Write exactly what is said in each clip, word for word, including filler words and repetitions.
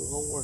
Lord.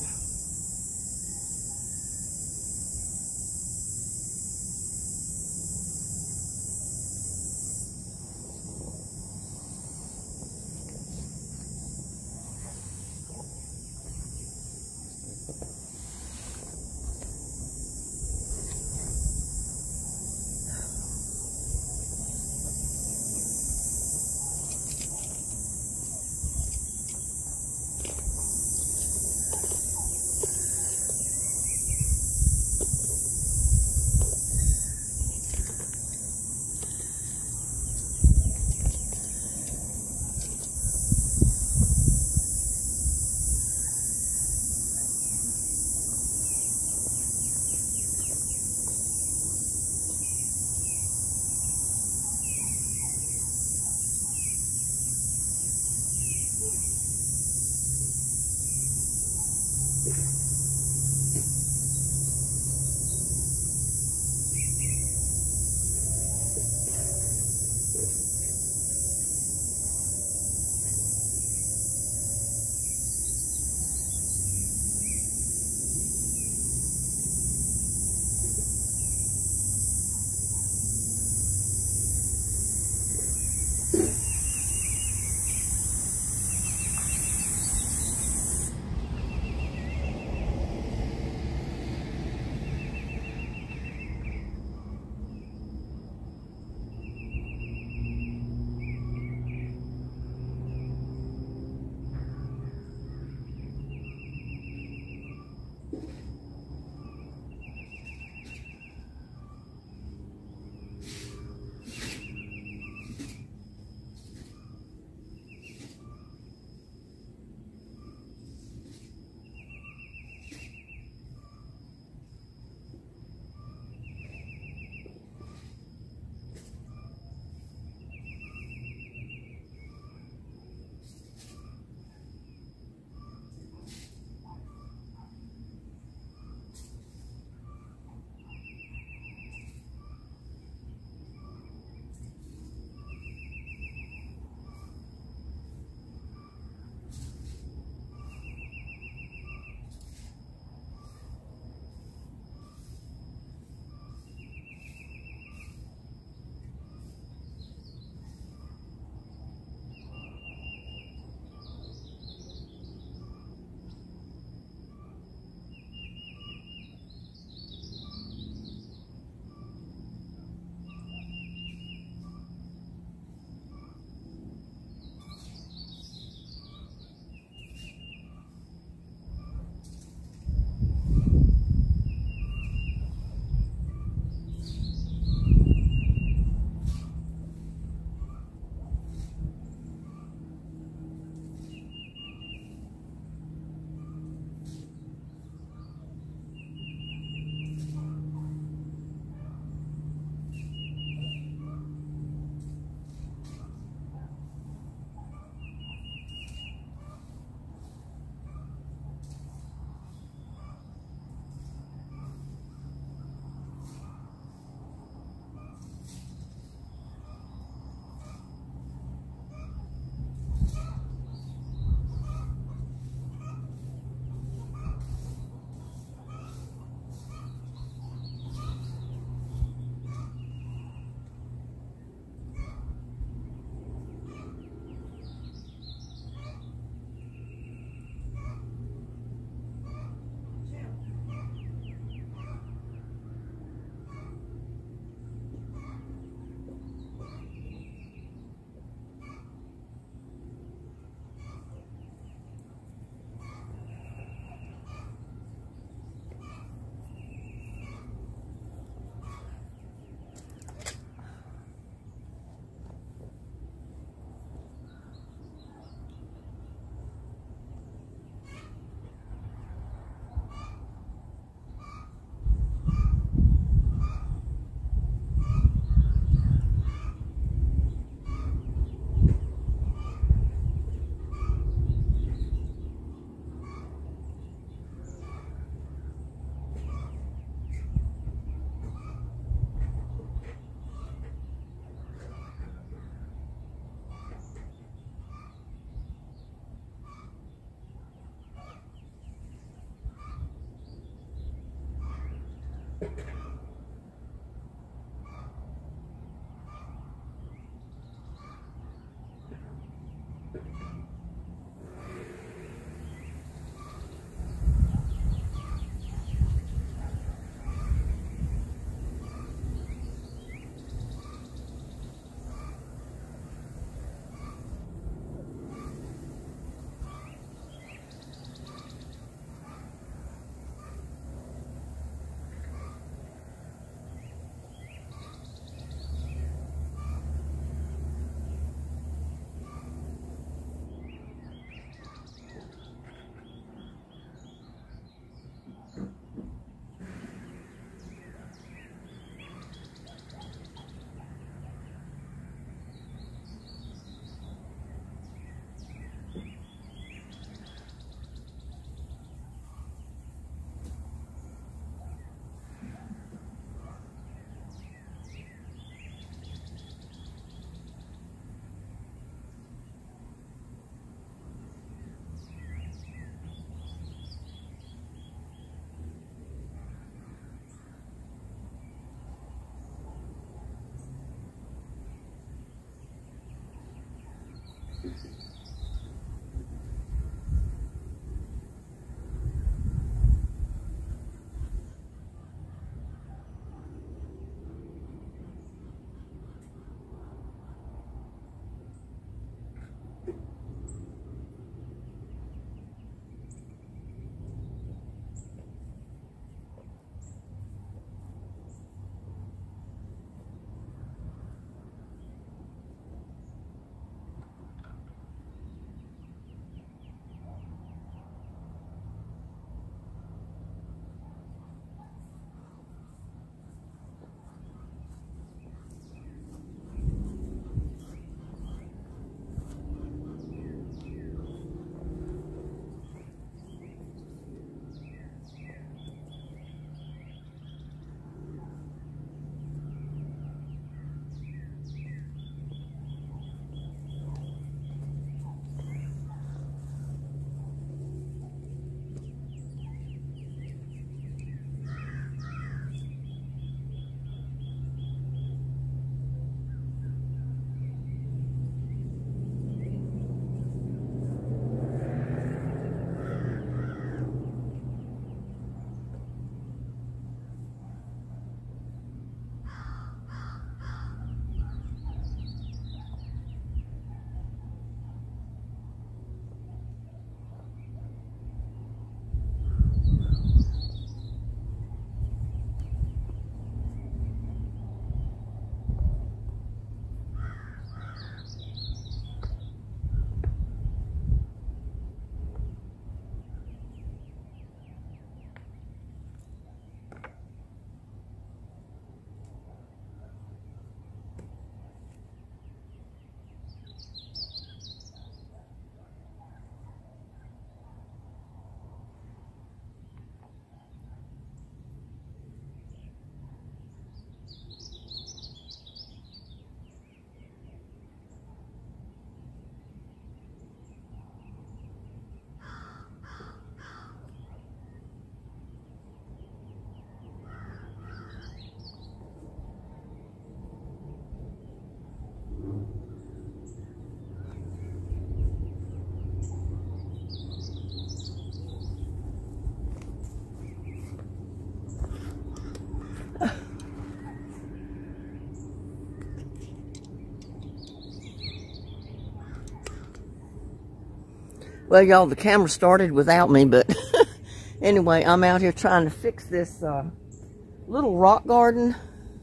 Well, y'all, the camera started without me, but anyway, I'm out here trying to fix this uh, little rock garden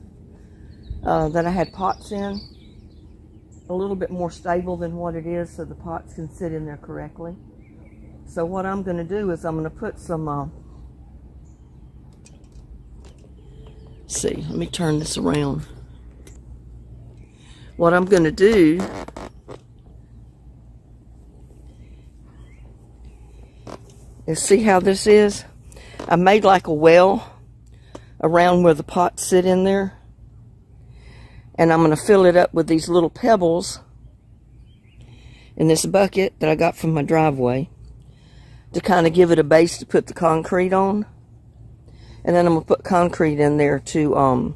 uh, that I had pots in. A little bit more stable than what it is so the pots can sit in there correctly. So what I'm going to do is I'm going to put some, uh, let's see, let me turn this around. What I'm going to do is, see how this is? I made like a well around where the pots sit in there. And I'm going to fill it up with these little pebbles in this bucket that I got from my driveway to kind of give it a base to put the concrete on. And then I'm going to put concrete in there to um,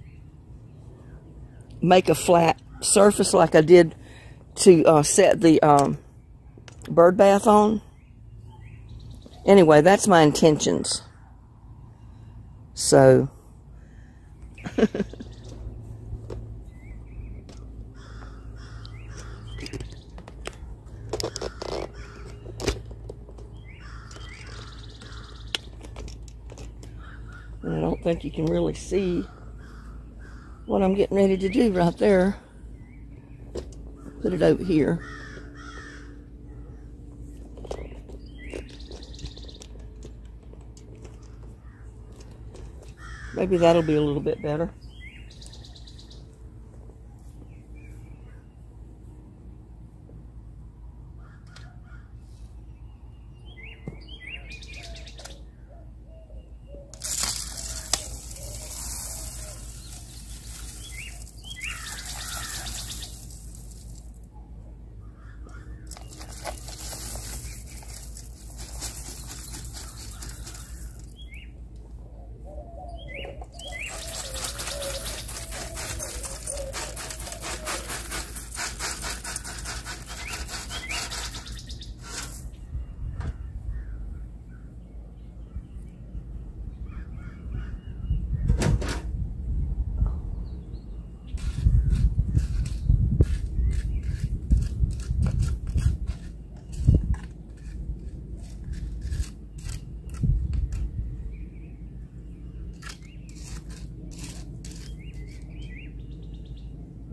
make a flat surface like I did to uh, set the um, bird bath on. Anyway, that's my intentions. So... And I don't think you can really see what I'm getting ready to do right there. Put it over here. Maybe that'll be a little bit better.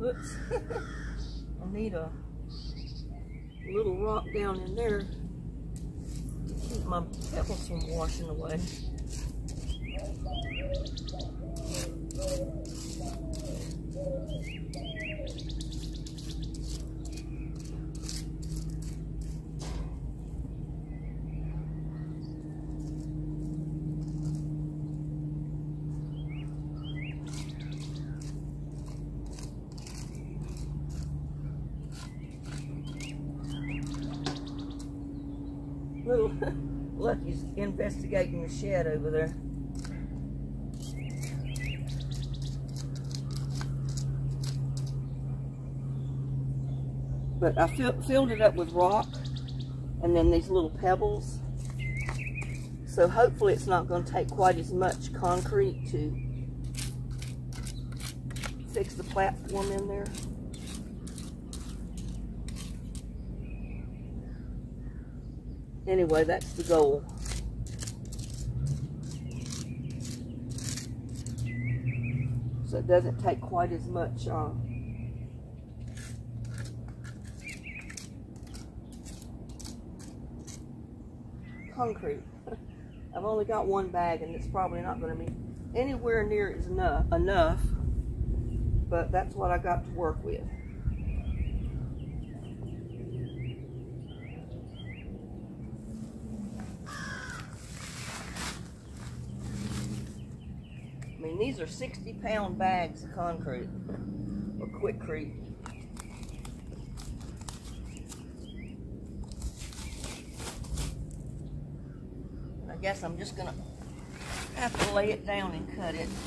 Oops. I need a little rock down in there to keep my pebbles from washing away. Little Lucky's investigating the shed over there. But I fill, filled it up with rock and then these little pebbles. So hopefully it's not going to take quite as much concrete to fix the platform in there. Anyway, that's the goal. So it doesn't take quite as much uh, concrete. I've only got one bag and it's probably not going to be anywhere near as enough, enough, but that's what I got to work with. I mean, these are sixty pound bags of concrete, or Quikrete. I guess I'm just gonna have to lay it down and cut it.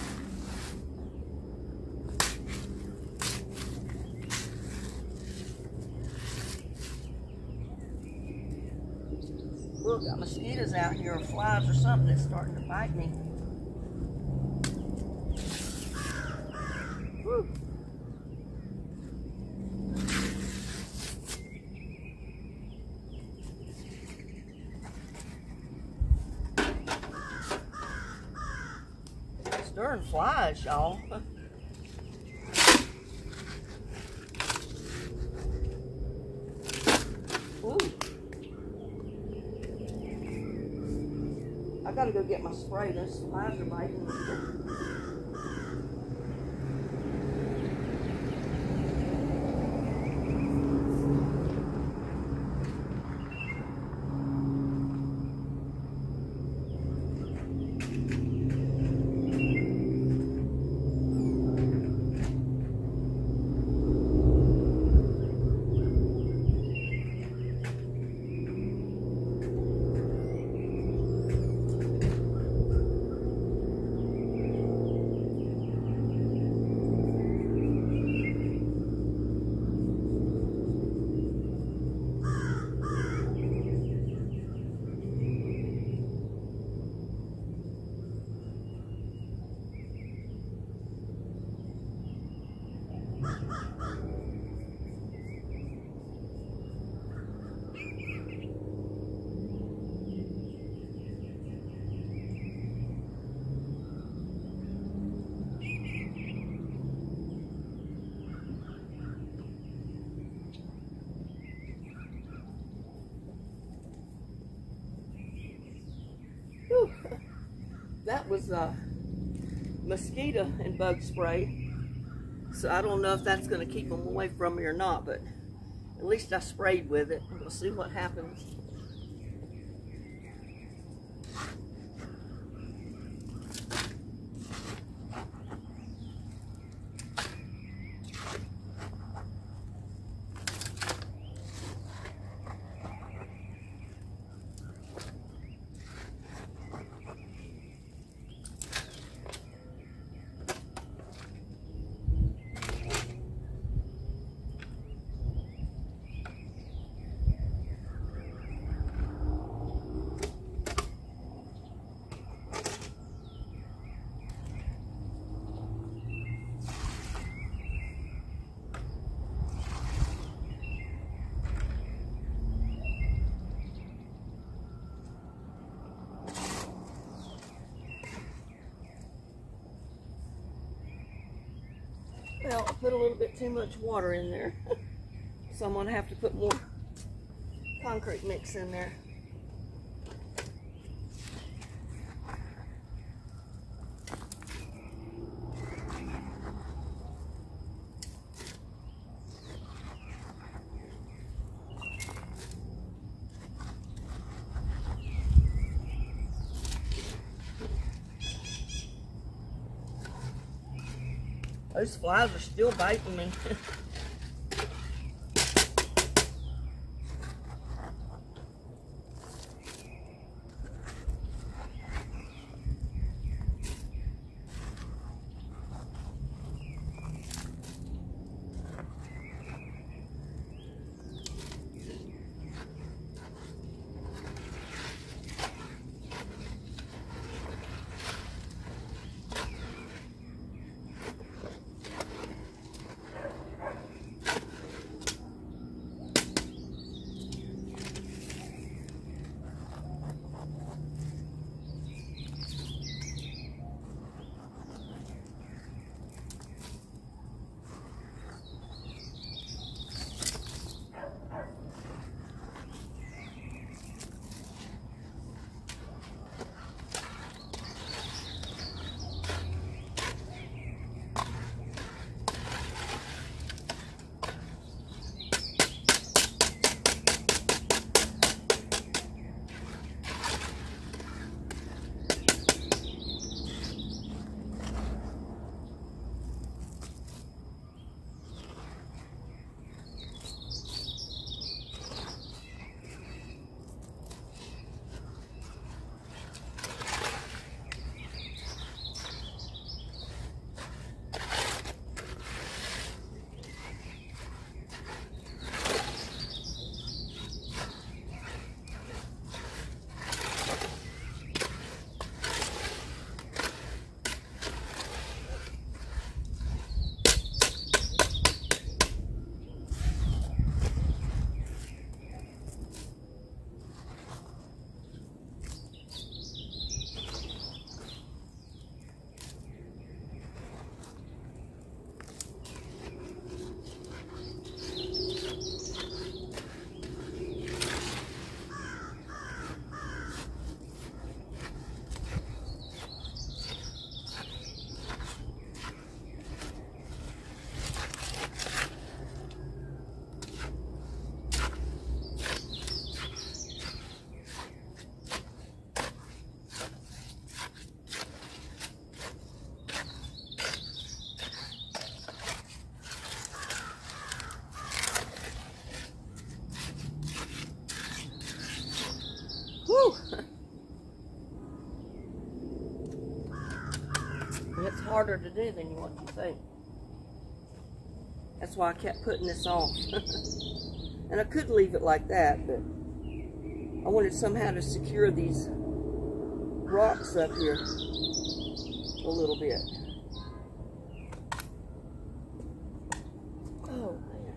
Look, got mosquitoes out here, or flies or something that's starting to bite me. Woo. Darn flies, y'all. Ooh. I gotta go get my spray. Those flies are biting me. Whew. That was uh, mosquito and bug spray. So I don't know if that's going to keep them away from me or not, but at least I sprayed with it. We'll see what happens. I put a little bit too much water in there. So I'm gonna have to put more concrete mix in there. Those flies are still biting me. Whew. It's harder to do than what you think. That's why I kept putting this off. And I could leave it like that, but I wanted somehow to secure these rocks up here a little bit. Oh, man.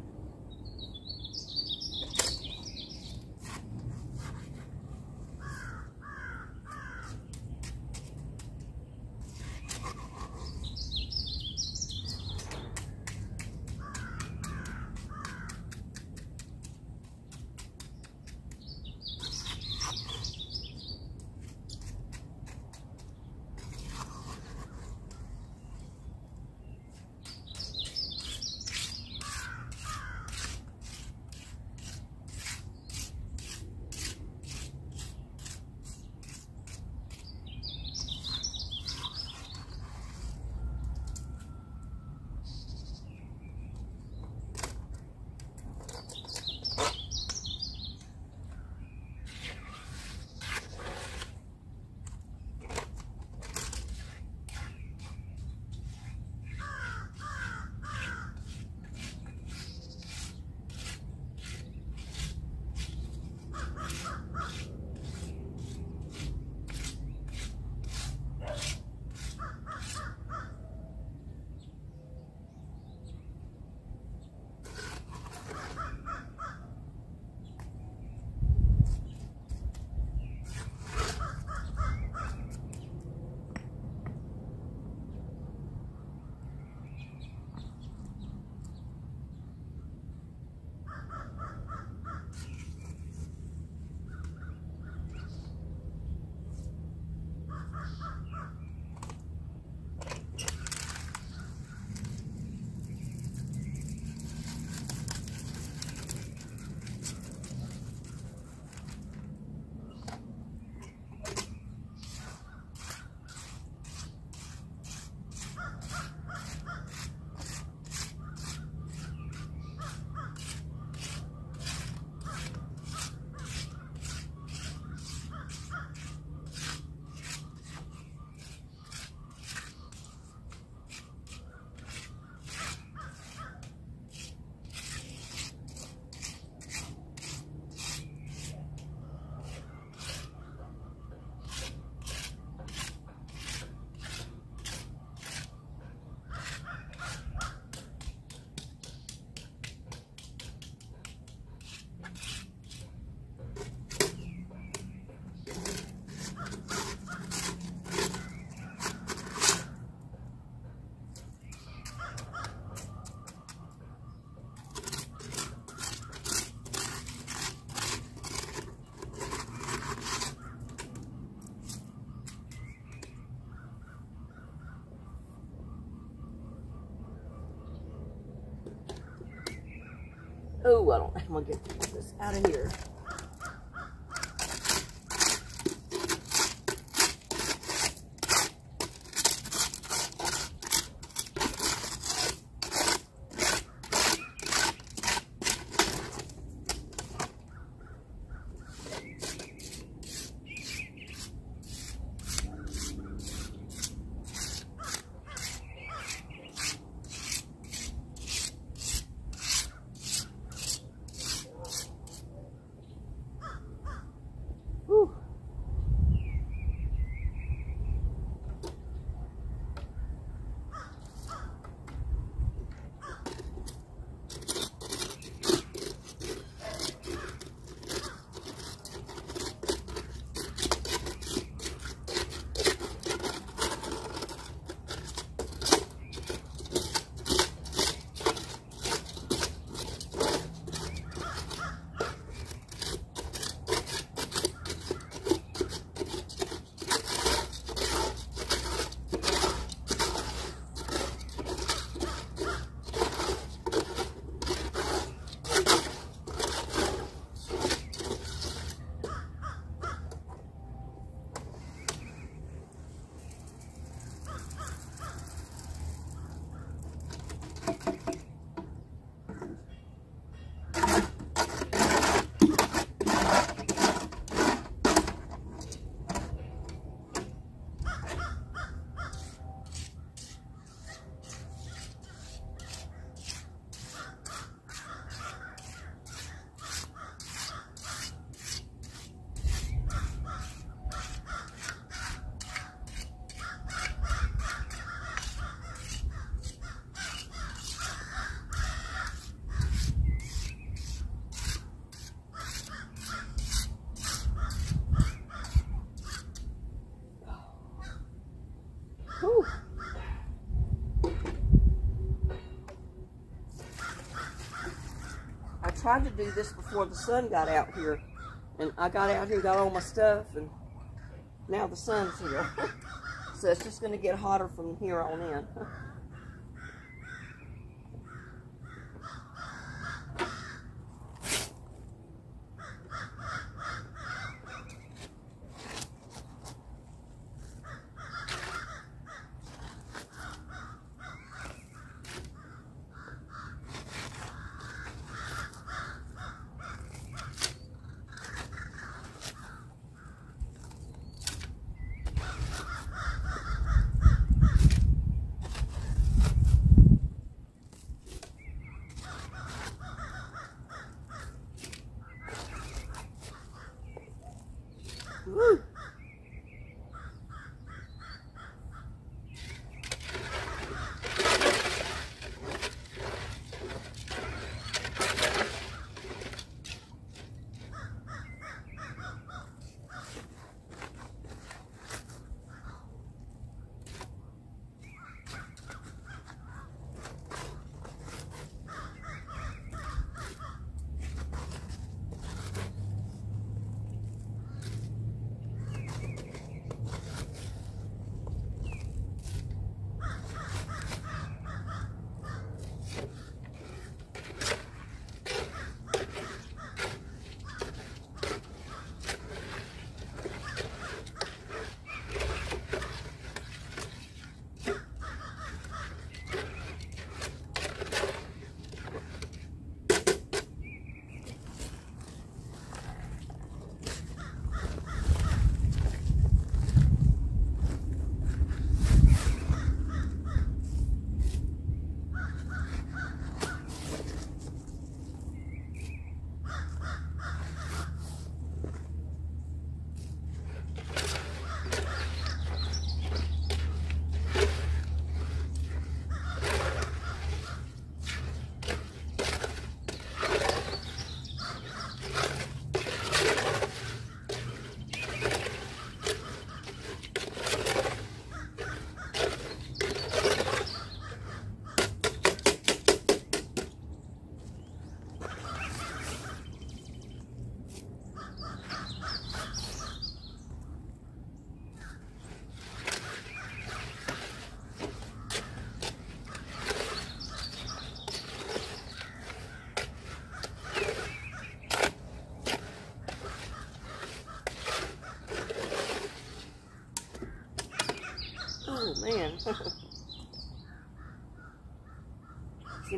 Oh, I don't, I'm gonna get this out of here. Whew. Whew. I tried to do this before the sun got out here, and I got out here, got all my stuff, and now the sun's here. So it's just going to get hotter from here on in.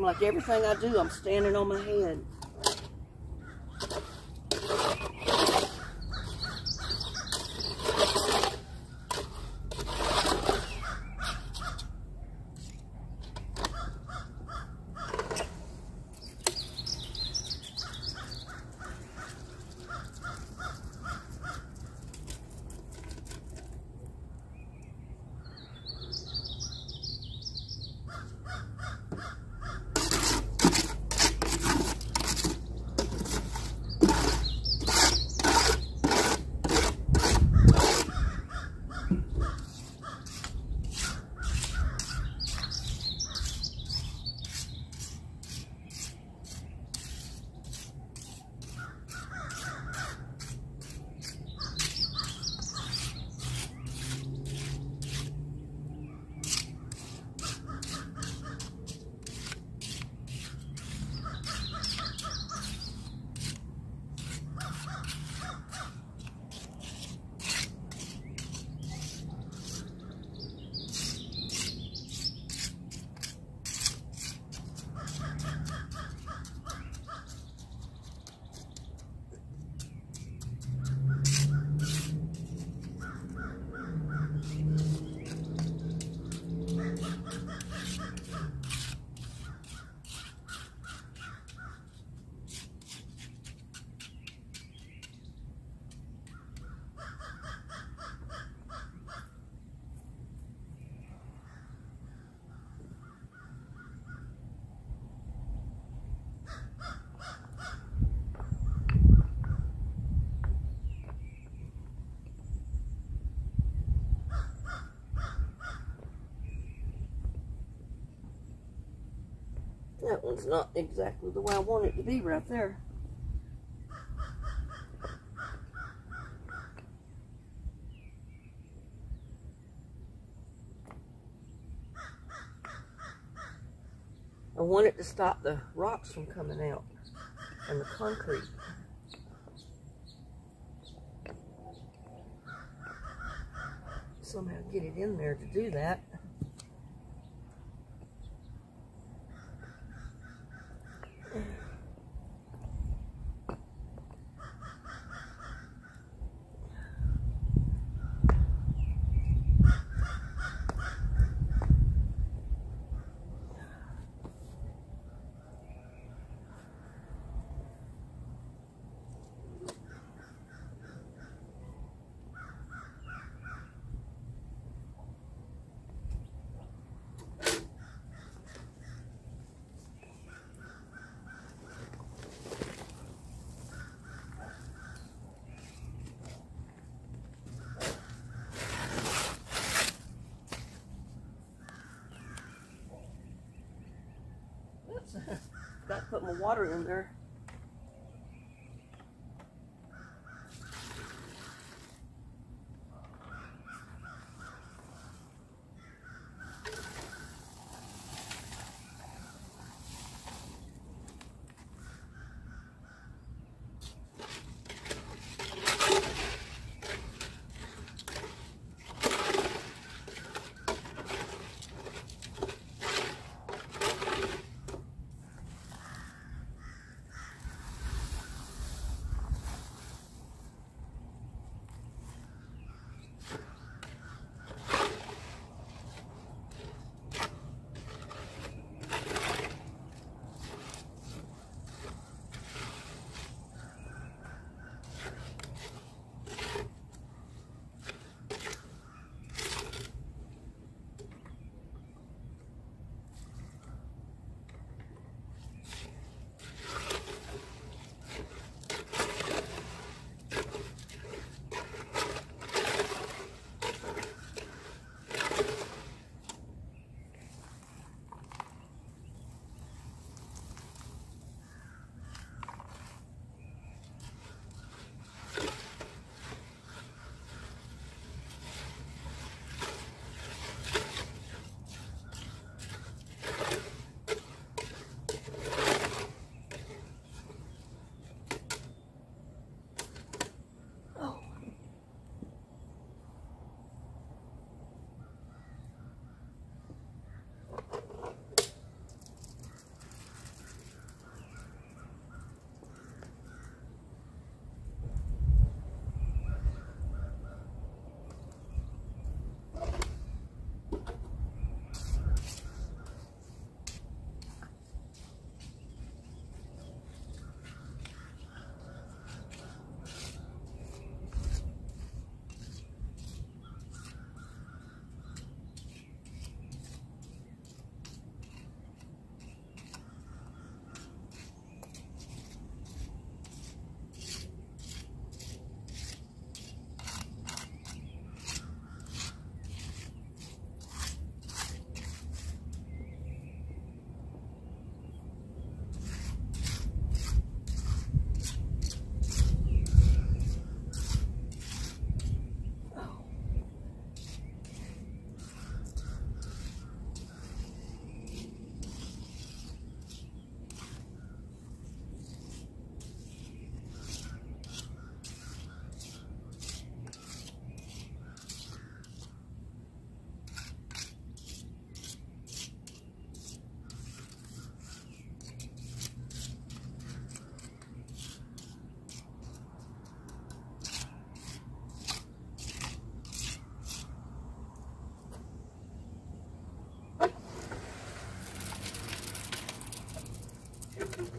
seems like everything I do, I'm standing on my head. That one's not exactly the way I want it to be right there. I want it to stop the rocks from coming out and the concrete. Somehow get it in there to do that. Got to put my water in there.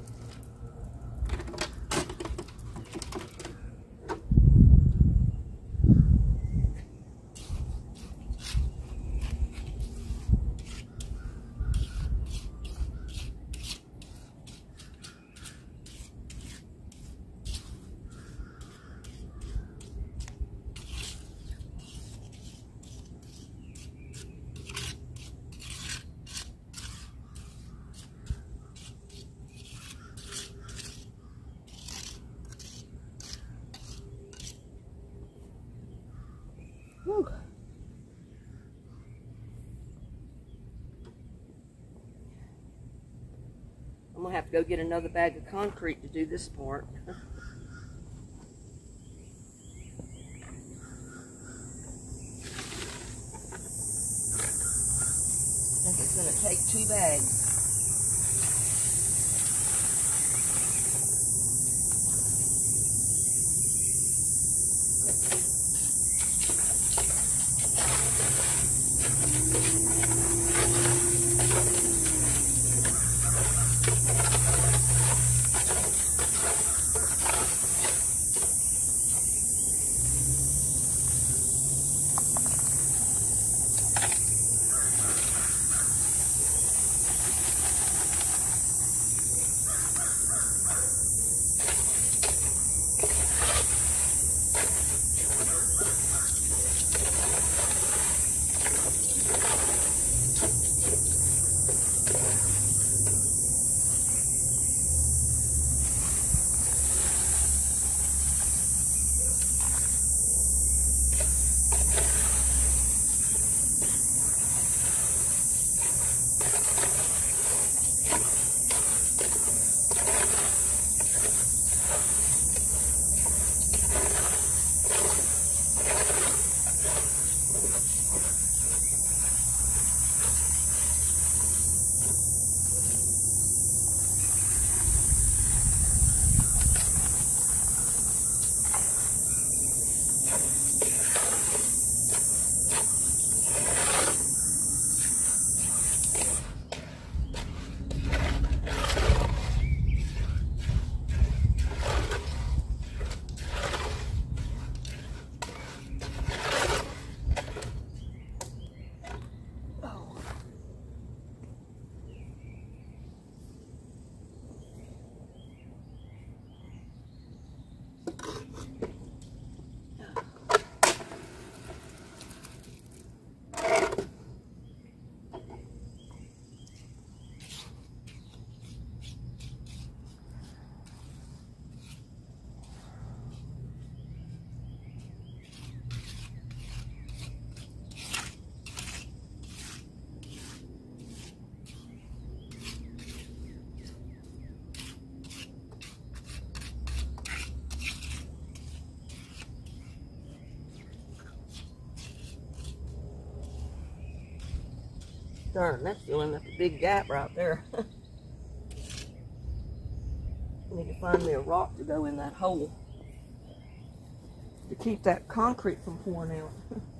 Whew. I'm gonna have to go get another bag of concrete to do this part. I think it's gonna take two bags. Darn, that's filling up a big gap right there. I need to find me a rock to go in that hole to keep that concrete from pouring out.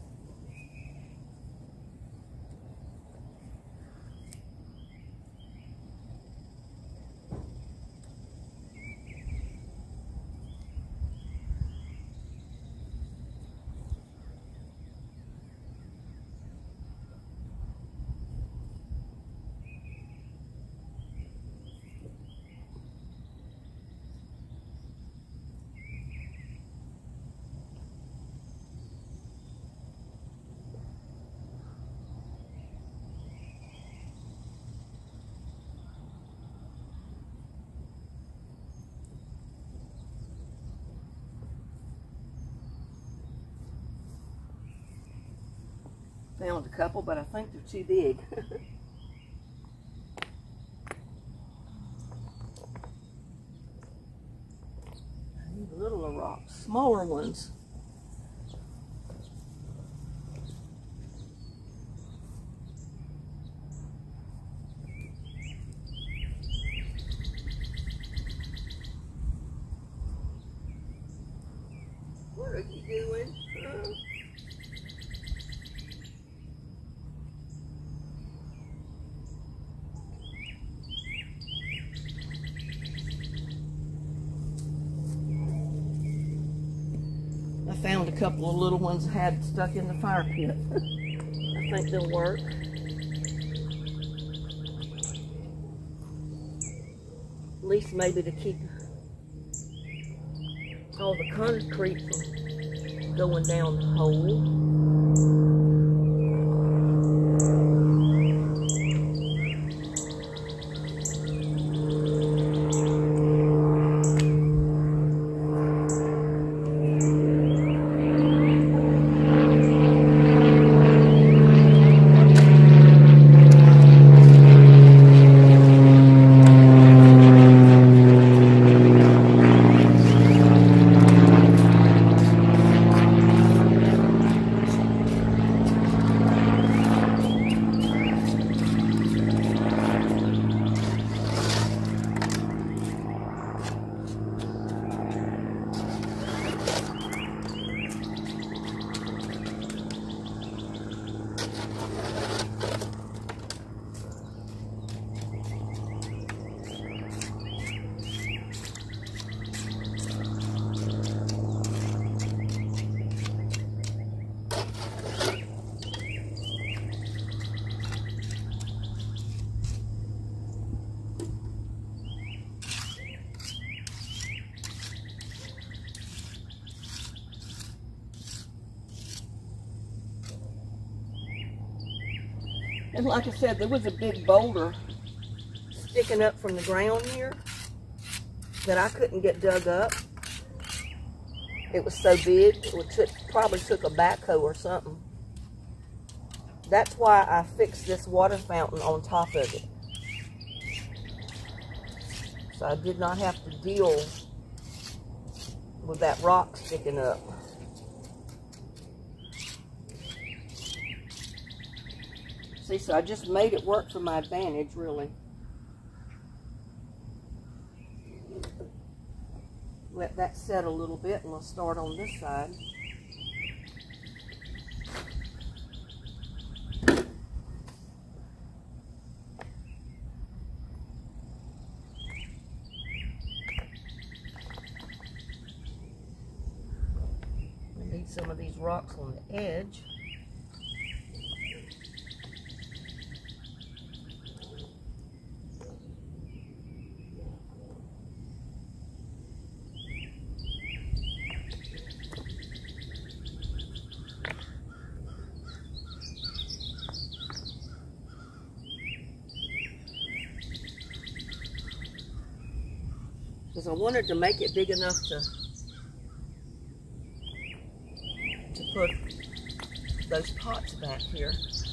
Found a couple, but I think they're too big. I need littler rocks, smaller ones. What are you doing? Uh, I found a couple of little ones had stuck in the fire pit. I think they'll work. At least maybe to keep all the concrete from going down the hole. And like I said, there was a big boulder sticking up from the ground here that I couldn't get dug up. It was so big, it would took, probably took a backhoe or something. That's why I fixed this water fountain on top of it. So I did not have to deal with that rock sticking up. See, so I just made it work for my advantage, really. Let that set a little bit and we'll start on this side. We need some of these rocks on the edge. Because I wanted to make it big enough to, to put those pots back here.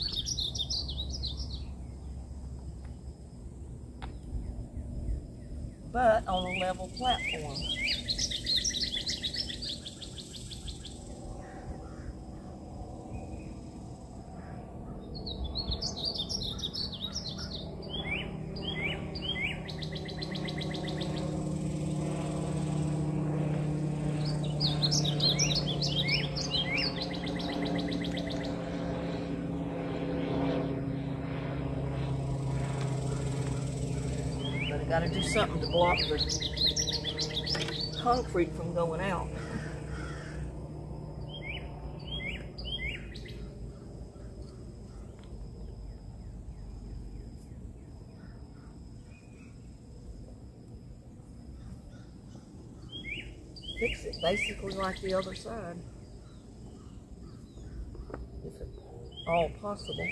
But on a level platform. Got to do something to block the concrete from going out. Fix it basically like the other side, if at all possible.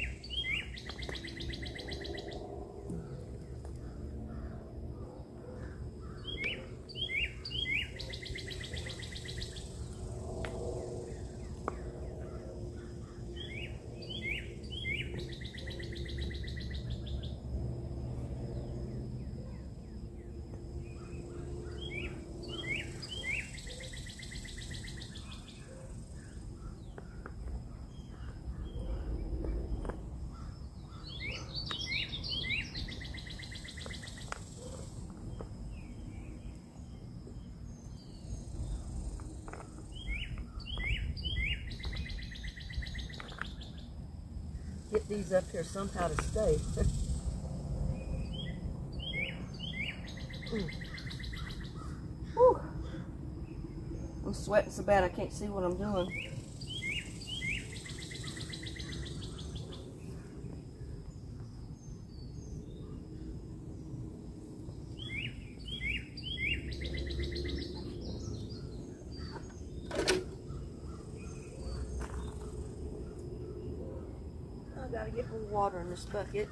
Get these up here somehow to stay. I'm sweating so bad I can't see what I'm doing. I gotta get more water in this bucket.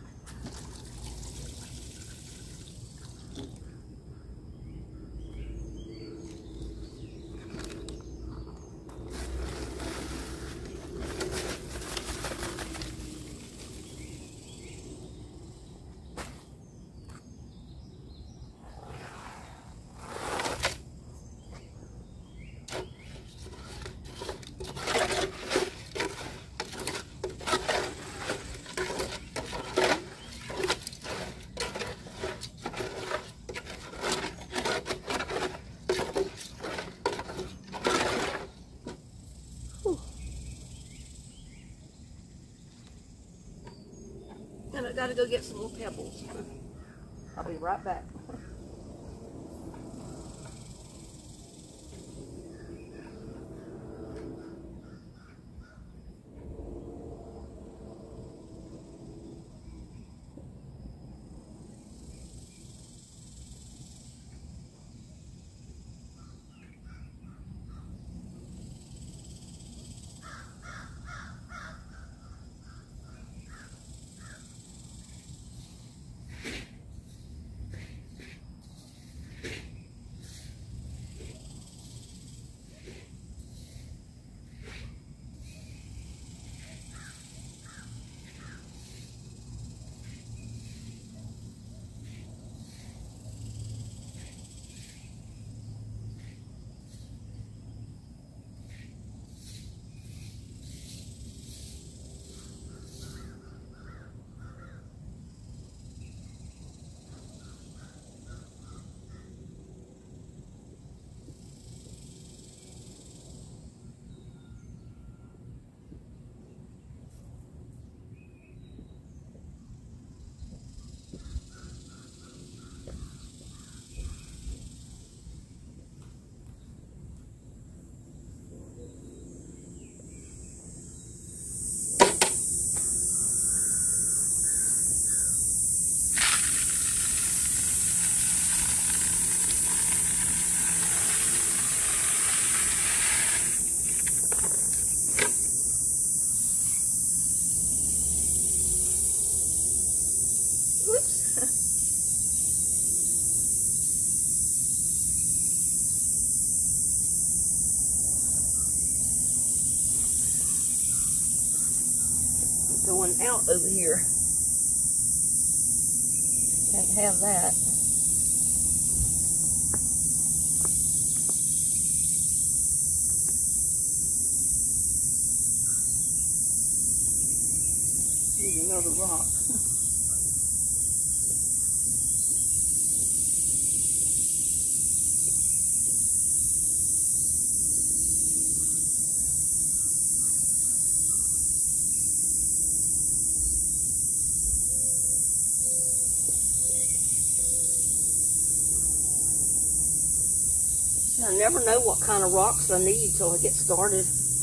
And I gotta go get some more pebbles. I'll be right back. Going out over here. Can't have that. Need another rock. I never know what kind of rocks I need till I get started.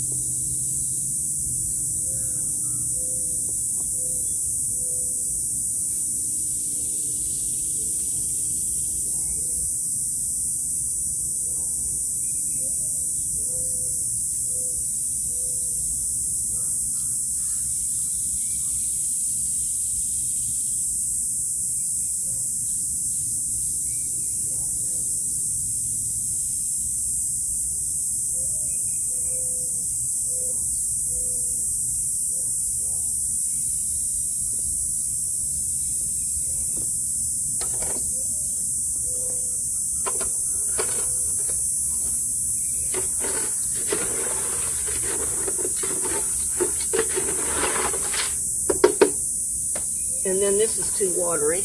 And then this is too watery.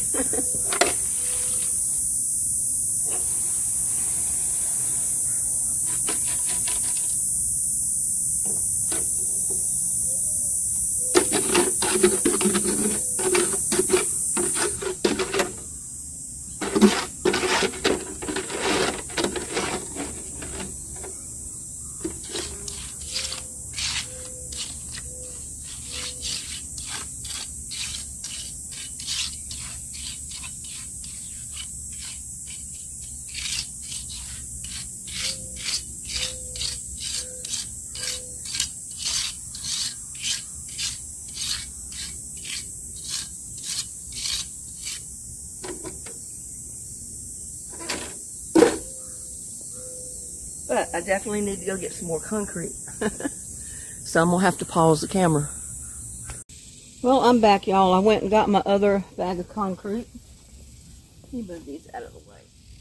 But I definitely need to go get some more concrete. So I'm going to have to pause the camera. Well, I'm back, y'all. I went and got my other bag of concrete. Let me move these out of the way.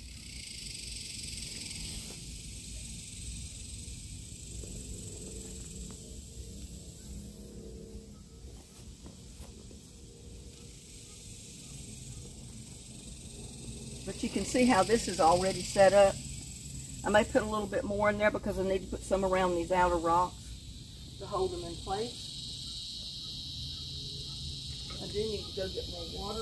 But you can see how this is already set up. I may put a little bit more in there because I need to put some around these outer rocks to hold them in place. I do need to go get more water.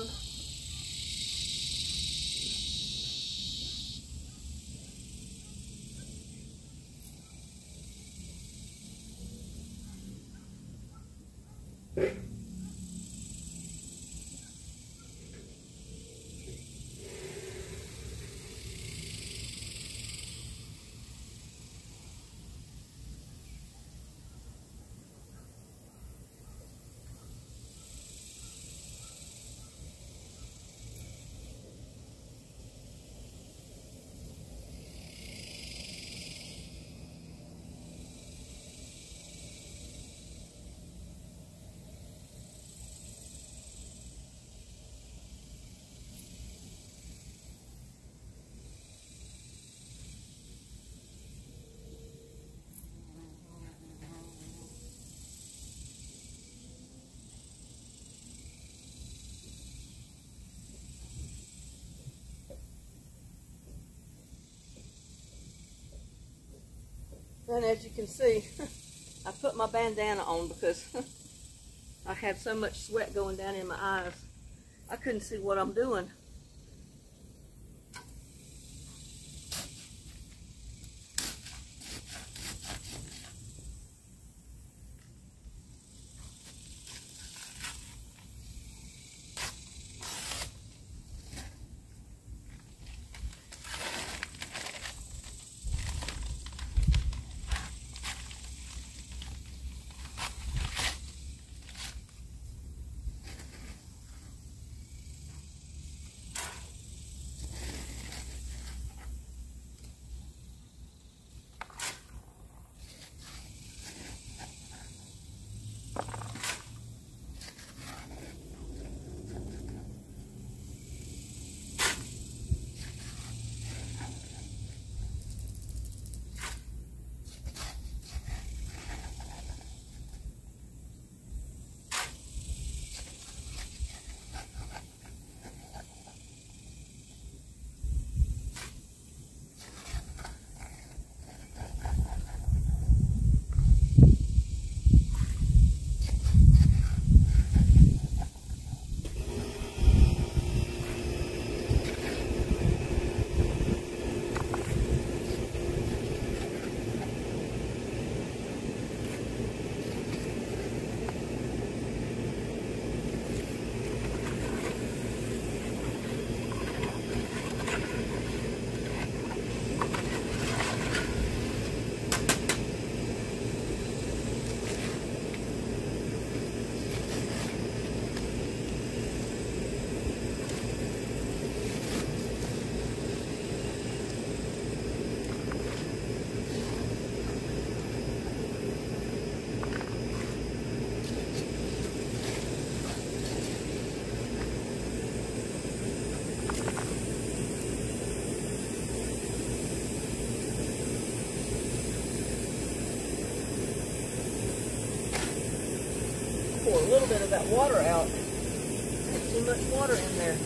And as you can see, I put my bandana on because I had so much sweat going down in my eyes. I couldn't see what I'm doing. Pour a little bit of that water out. There's too much water in there.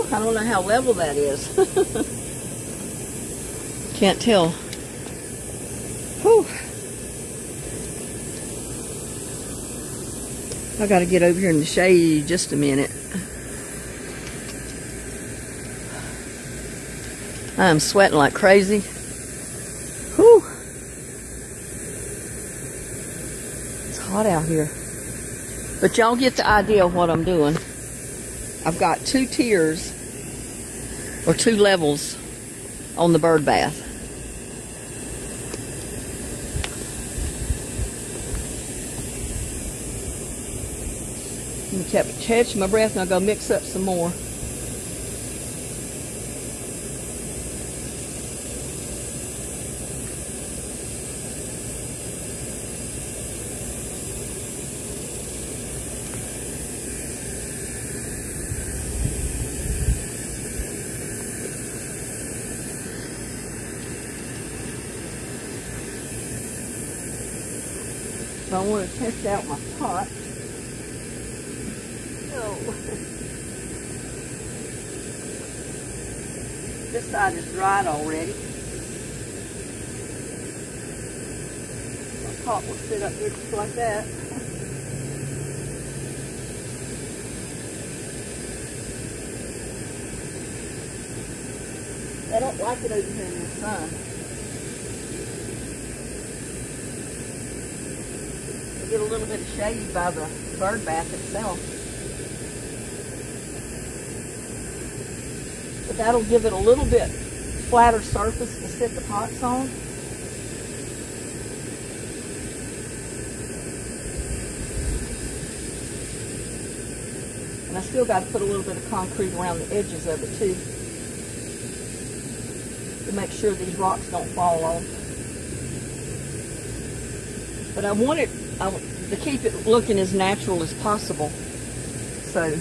I don't know how level that is. Can't tell. Whew. I gotta get over here in the shade just a minute. I'm sweating like crazy. Whew. It's hot out here. But y'all get the idea of what I'm doing. I've got two tiers, or two levels, on the bird bath. I kept catching my breath and I'll go mix up some more. So I want to test out my pot. Oh. This side is dried already. My pot will sit up here just like that. I don't like it over here in the sun. I get a little bit of shade by the bird bath itself. But that'll give it a little bit flatter surface to sit the pots on. And I still got to put a little bit of concrete around the edges of it too, to make sure these rocks don't fall off. But I want it I, to keep it looking as natural as possible. So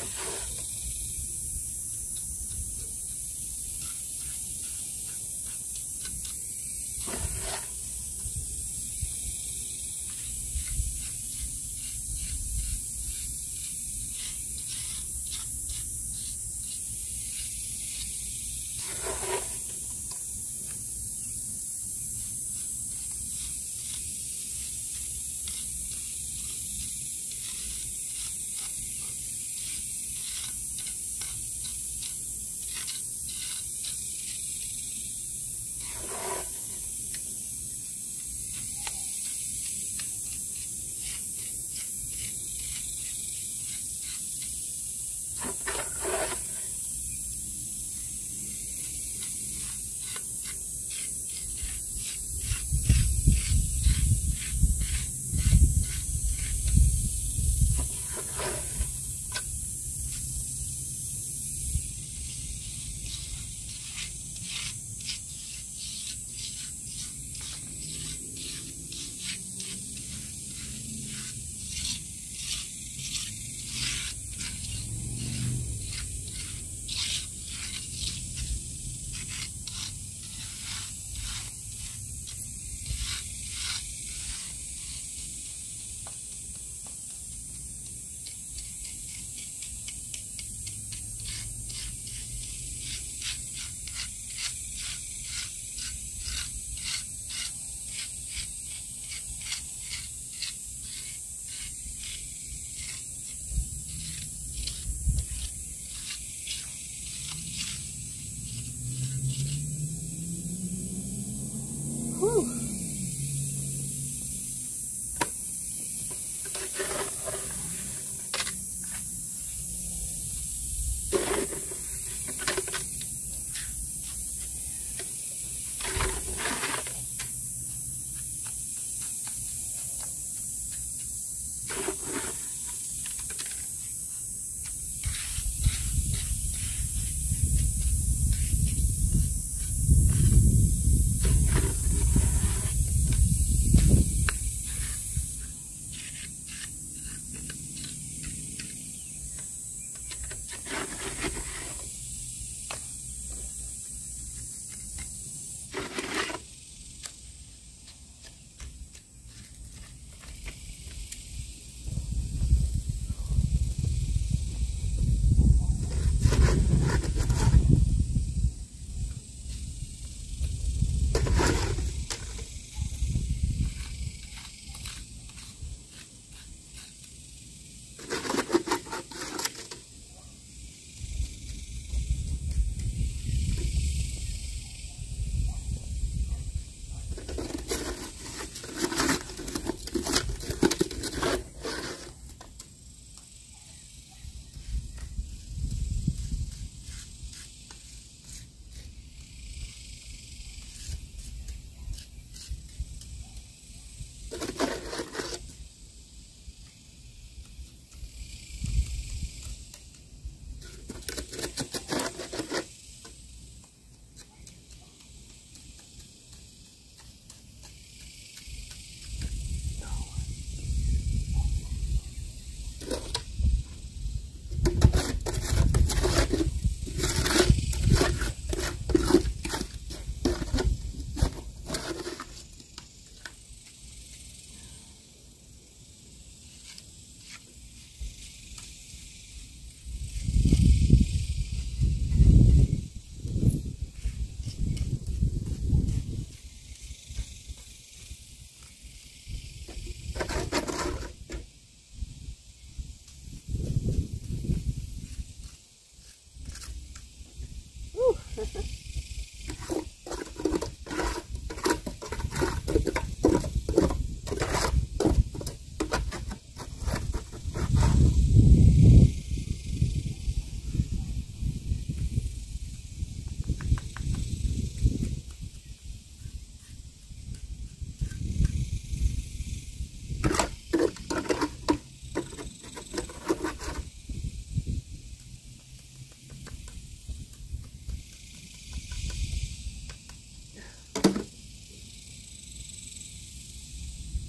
Whew.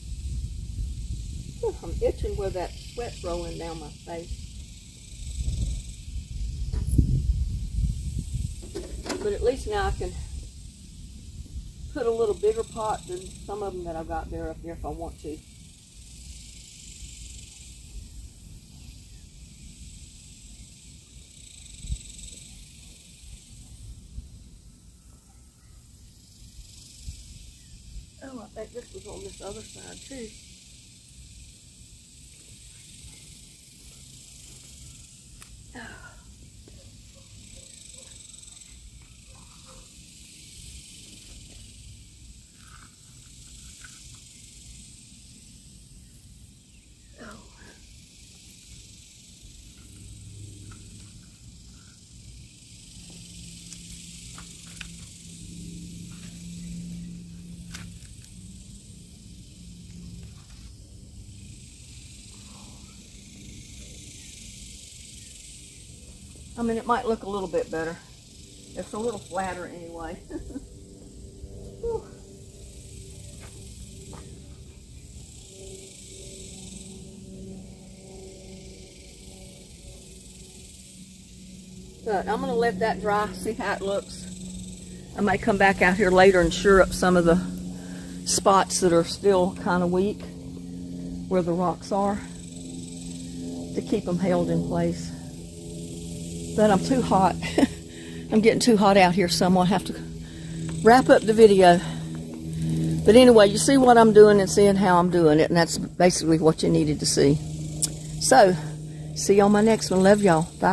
I'm itching with that sweat rolling down my face. But at least now I can put a little bigger pot than some of them that I've got there up here if I want to. Oh, I think this was on this other side too. I mean, it might look a little bit better. It's a little flatter anyway. But I'm going to let that dry, see how it looks. I might come back out here later and sure up some of the spots that are still kind of weak where the rocks are to keep them held in place. But I'm too hot. I'm getting too hot out here, so I'm going to have to wrap up the video. But anyway, you see what I'm doing and seeing how I'm doing it, and that's basically what you needed to see. So, see you on my next one. Love y'all. Bye.